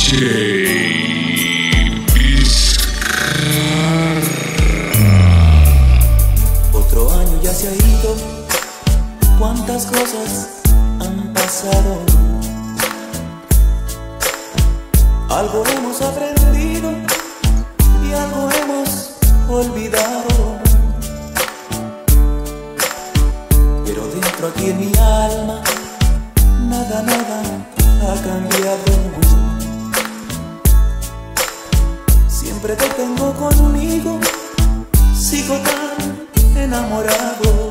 Otro año ya se ha ido, cuántas cosas han pasado. Algo hemos aprendido y algo hemos olvidado. Pero dentro aquí en mi alma, nada ha cambiado. Siempre te tengo conmigo, sigo tan enamorado.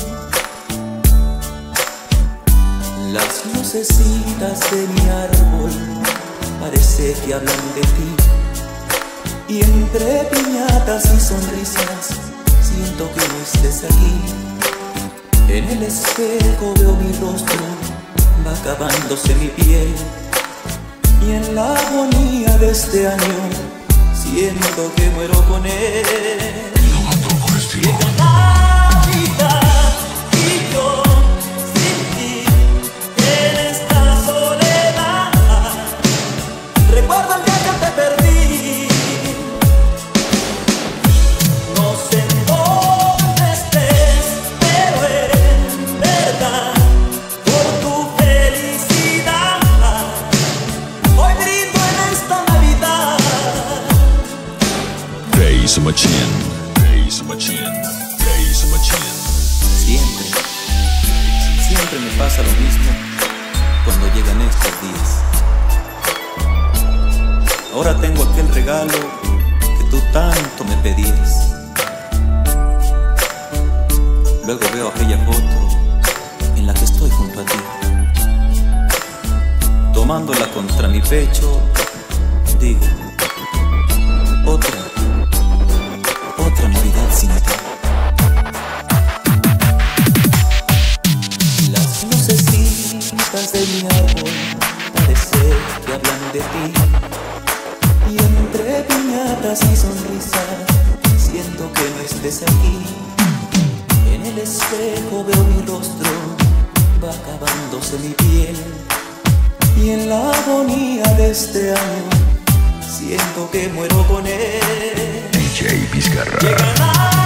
Las lucecitas de mi árbol parece que hablan de ti, y entre piñatas y sonrisas siento que no estés aquí. En el espejo veo mi rostro, va acabándose mi piel, y en la agonía de este año siento que muero con él. Llega Navidad y yo sin ti en esta soledad. Recuerdo el día que te perdí. No sé en dónde estés, pero en verdad por tu felicidad hoy brindo en esta Navidad. Raise my chin. Siempre me pasa lo mismo cuando llegan estos días. Ahora tengo aquel regalo que tú tanto me pedías. Luego veo aquella foto en la que estoy junto a ti, tomándola contra mi pecho. Digo, otra Navidad sin ti. Las lucecitas de mi árbol parece que hablan de ti, y entre piñatas y sonrisas siento que no estés aquí. En el espejo veo mi rostro, va acabándose mi piel, y en la agonía de este año siento que muero con él. DJ Vizcarra. Llega